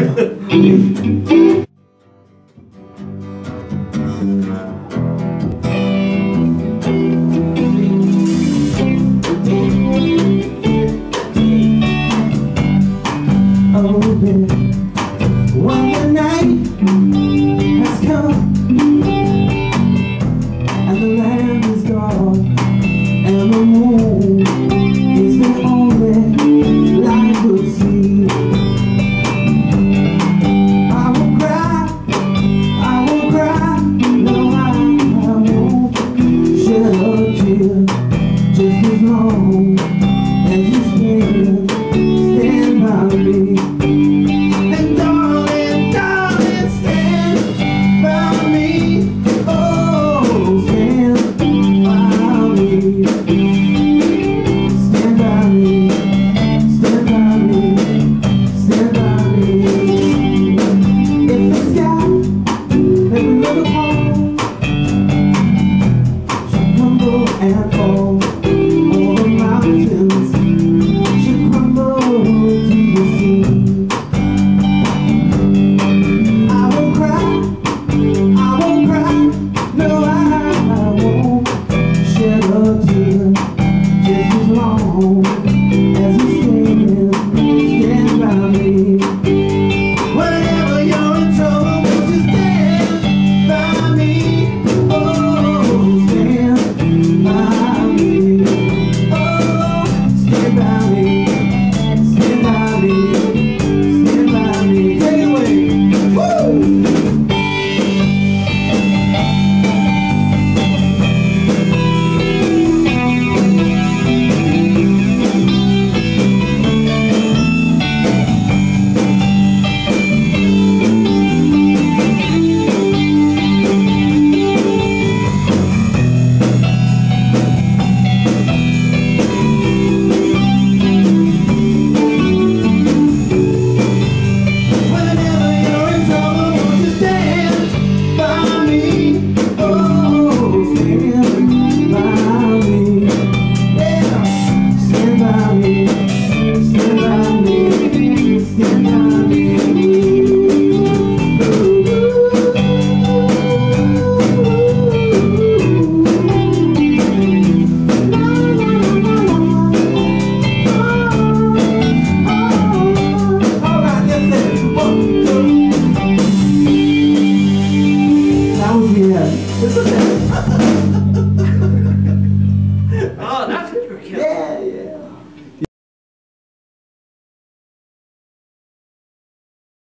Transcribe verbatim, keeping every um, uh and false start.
When the night has come and the land is dark and the moon is the only light we'll see, I will cry, I will cry, no I, I won't shed a tear just as long as you stand, stand by me. And all, all the mountains should crumble to the sea. I will cry, I will cry, no I, I won't shed a tear just as long as you stand, stand by me. Whenever you're in trouble, won't you stand by me? Oh, stand. Stand by me.